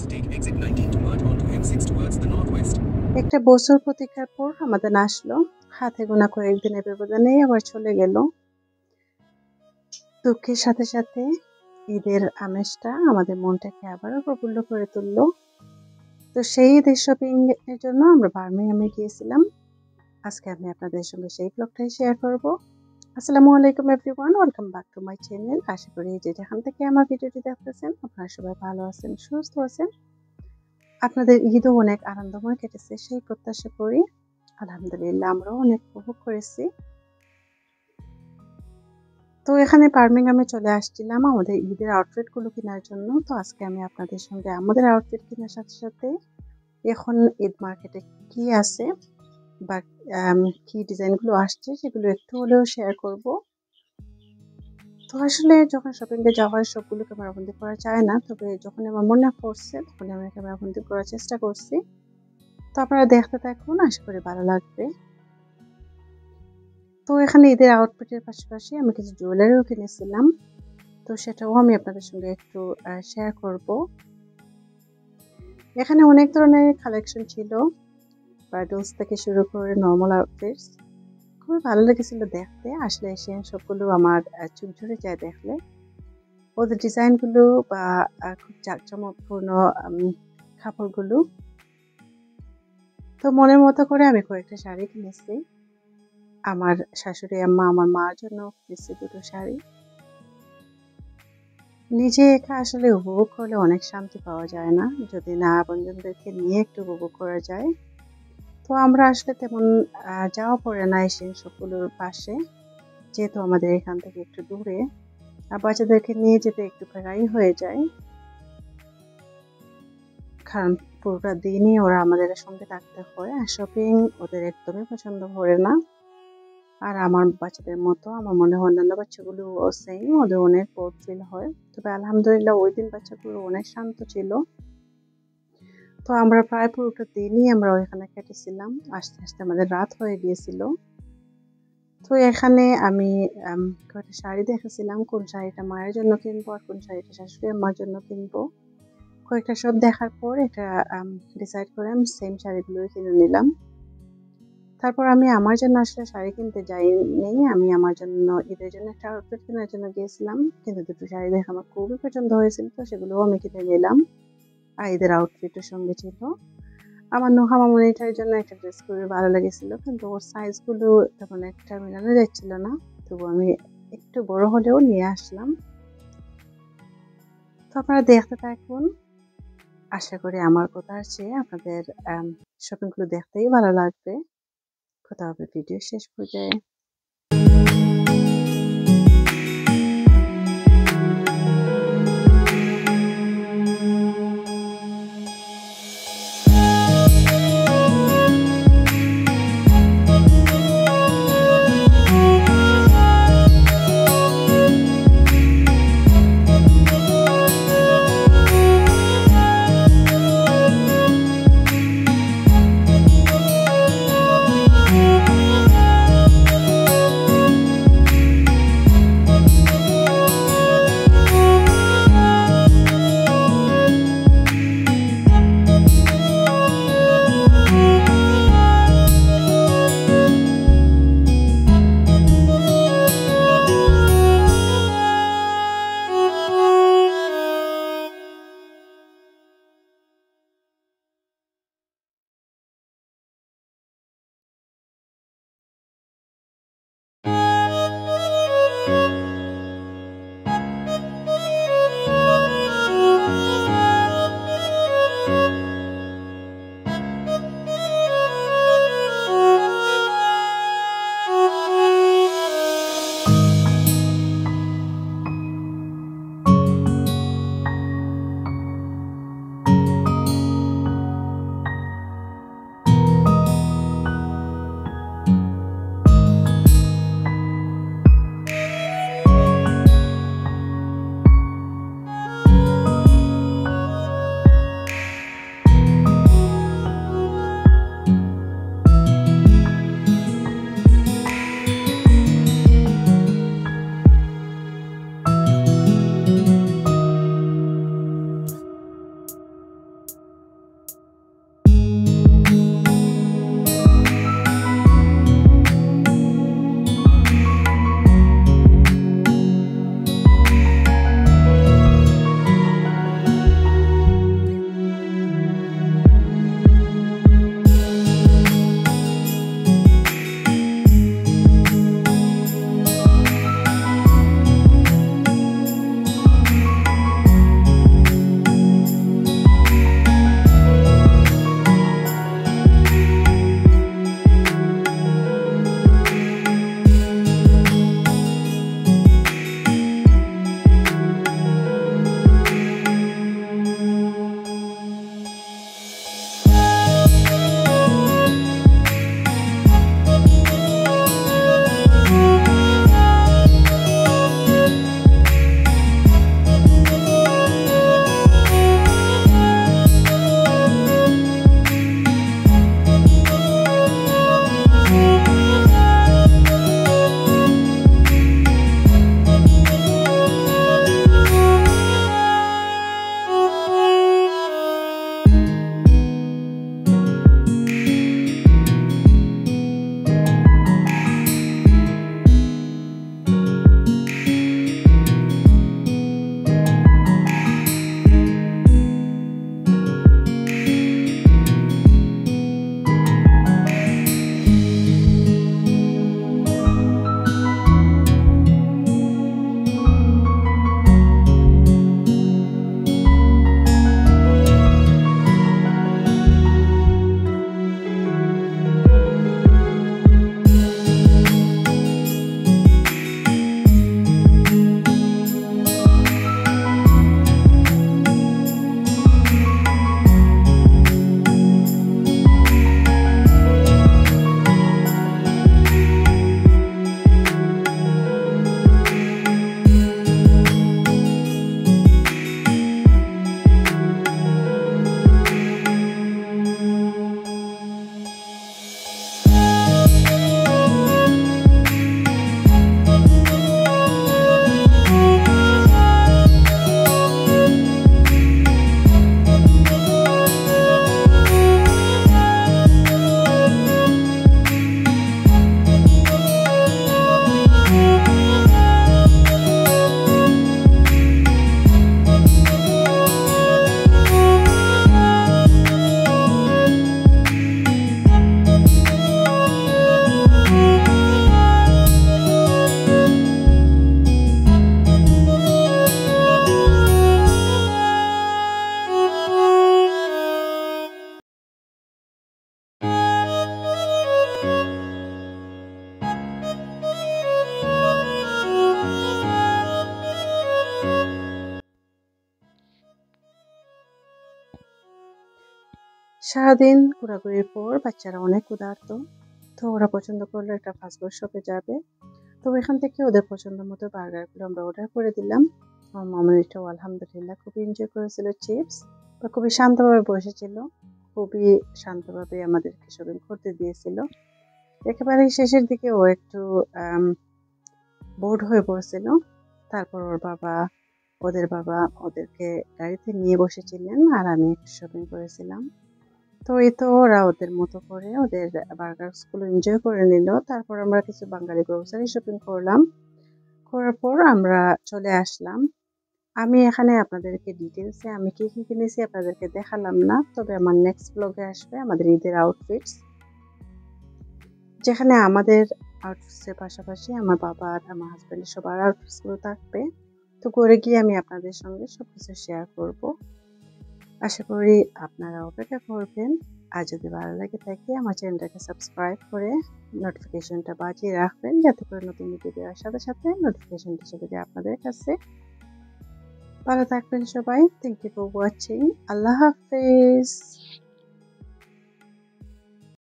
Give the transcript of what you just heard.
take exit 19 to merge onto M6 towards the northwest. একটা বছর প্রতীক্ষার পর আমাদের আসলো, হাতে গোনা কয়েকদিনের ব্যবধানেই আবার চলে গেল। দুঃখের সাথে সাথে ঈদের আমেজটা আমাদের মনটাকে আবারও প্রফুল্ল করে তুললো। তো সেই ঈদের শপিং এর জন্য আমরা বার্মিংহামে গিয়েছিলাম। আজকে আমি আপনাদের সঙ্গে সেই ব্লগটাই শেয়ার করব। আসসালামু আলাইকুম everyone, welcome back to my channel. আশা করি যে যেখান থেকে আমার ভিডিওটি দেখতেছেন আপনারা সবাই ভালো আছেন, সুস্থ আছেন। আপনাদের ঈদও অনেক আনন্দময় কেটেছে সেই প্রত্যাশা করি। আলহামদুলিল্লাহ আমরাও অনেক উপভোগ করেছি। তো এখানে বার্মিংহামে চলে আসছিলাম আমাদের ঈদের আউটফিট গুলো কেনার জন্য। তো আজকে আমি আপনাদের সঙ্গে আমাদের আউটফিট কেনার সাথে সাথে এখন ঈদ মার্কেটে কি আছে বা কি ডিজাইন গুলো আসছে সেগুলো একটু হলেও শেয়ার করব। তো আসলে যখন শপিং এ যাওয়া হয় সবগুলো ক্যামেরাবন্দি করা যায় না, তবে যখন আমার মনে পড়ছে তখন আমি ক্যামেরাবন্দি করার চেষ্টা করছি। তো আপনারা দেখতে থাকুন, আশা করি ভালো লাগবে। তো এখানে ঈদের আউটফিটের পাশাপাশি আমি কিছু জুয়েলারিও কিনেছিলাম, তো সেটাও আমি আপনাদের সঙ্গে একটু শেয়ার করব। এখানে অনেক ধরনের কালেকশন ছিল, ব্রাইডালস থেকে শুরু করে নর্মাল আউটফিটস। খুবই ভালো লেগেছিল দেখতে। আসলে এশিয়ান সবগুলো আমার চুল ঝরে যায় দেখলে। ওদের ডিজাইনগুলো বা খুব জাঁকজমকপূর্ণ কাপড়গুলো। তো মনের মতো করে আমি কয়েকটা শাড়ি কিনেছি। আমার শাশুড়ি আম্মা, আমার মার জন্য কিনেছি দুটো শাড়ি। নিজে একা আসলে উপভোগ করলে অনেক শান্তি পাওয়া যায় না, যদি না আপনজনদেরকে নিয়ে একটু উপভোগ করা যায়। তো আমরা আসলে তেমন যাওয়া পড়ে না এশিয়ান সবগুলোর পাশে, যেহেতু আমাদের এখান থেকে একটু দূরে। আর বাচ্চাদেরকে নিয়ে যেতে একটু প্যারাই হয়ে যায়, কারণ পুরোটা দিনই ওরা আমাদের সঙ্গে থাকতে হয়। আর শপিং ওদের একদমই পছন্দ করে না। আর আমার বাচ্চাদের মতো আমার মনে হয় অন্যান্য বাচ্চাগুলো সেম, ওদের অনেক বোর্ড ফিল হয়। তবে আলহামদুলিল্লাহ ওই দিন বাচ্চাগুলো অনেক শান্ত ছিল। তো আমরা প্রায় পুরোটা দিনই আমরা ওইখানে কেটেছিলাম, আস্তে আস্তে আমাদের রাত হয়ে গিয়েছিল। তো এখানে আমি কয়েকটা শাড়ি দেখেছিলাম, কোন শাড়িটা মায়ের জন্য কিনবো আর কোন শাড়িটা শাশুড়ি আম্মার জন্য কিনবো। কয়েকটা সব দেখার পর এটা ডিসাইড করে আমি সেম শাড়িগুলোই কিনে নিলাম। তারপর আমি আমার জন্য আসলে শাড়ি কিনতে যাইনি, আমি আমার জন্য ঈদের জন্য একটা আউটফিট কেনার জন্য গিয়েছিলাম। কিন্তু দুটো শাড়ি দেখে আমার খুবই পছন্দ হয়েছিল, তো সেগুলোও আমি কিনে নিলাম। আর ঈদের আউটফিটের সঙ্গে ছিল আমার নোহা মামনিটার জন্য একটা ড্রেস খুবই ভালো লেগেছিল, কিন্তু ওর সাইজগুলো তেমন একটা মেলানো যাচ্ছিল না। তবু আমি একটু বড় হলেও নিয়ে আসলাম। তো আপনারা দেখতে থাকুন, আশা করি আমার কথার চেয়ে আপনাদের শপিংগুলো দেখতেই ভালো লাগবে। কথা হবে ভিডিও শেষ পর্যায়ে। সারাদিন ঘোরাঘুরির পর বাচ্চারা অনেক ক্ষুধার্ত, তো ওরা পছন্দ করলো একটা ফাস্টফুড শপে যাবে। তো এখান থেকে ওদের পছন্দ মতো বার্গারগুলো আমরা অর্ডার করে দিলাম। আমার মামনিটাও আলহামদুলিল্লাহ খুবই এনজয় করেছিল চিপস, বা খুবই শান্তভাবে বসেছিল, খুবই শান্তভাবে আমাদেরকে শপিং করতে দিয়েছিল। একেবারে শেষের দিকে ও একটু বোর্ড হয়ে পড়ছিল। তারপর ওদের বাবা ওদেরকে গাড়িতে নিয়ে বসেছিলেন আর আমি একটু শপিং করেছিলাম। তো এই তো ওরা ওদের মতো করে ওদের বার্গারসগুলো এনজয় করে নিল। তারপর আমরা কিছু বাঙালি গ্রোসারি শপিং করলাম। করার পর আমরা চলে আসলাম। আমি এখানে আপনাদেরকে ডিটেলসে আমি কি কি কিনেছি আপনাদেরকে দেখালাম না, তবে আমার নেক্সট ব্লগে আসবে আমাদের ঈদের আউটফিটস, যেখানে আমাদের আউটফিটসের পাশাপাশি আমার বাবা আর আমার হাজব্যান্ডের সবার আউটফিটসগুলো থাকবে। তো করে গিয়ে আমি আপনাদের সঙ্গে সবকিছু শেয়ার করব। আশা করি আপনারা অপেক্ষা করবেন। আর যদি ভালো লাগে থাকে আমার চ্যানেলটাকে সাবস্ক্রাইব করে নোটিফিকেশনটা বাজিয়ে রাখবেন, যাতে করে নতুন ভিডিও দেওয়ার সাথে সাথে নোটিফিকেশনটা চলে যায় আপনাদের কাছে। ভালো থাকবেন সবাই। Thank you for watching. আল্লাহ হাফেজ।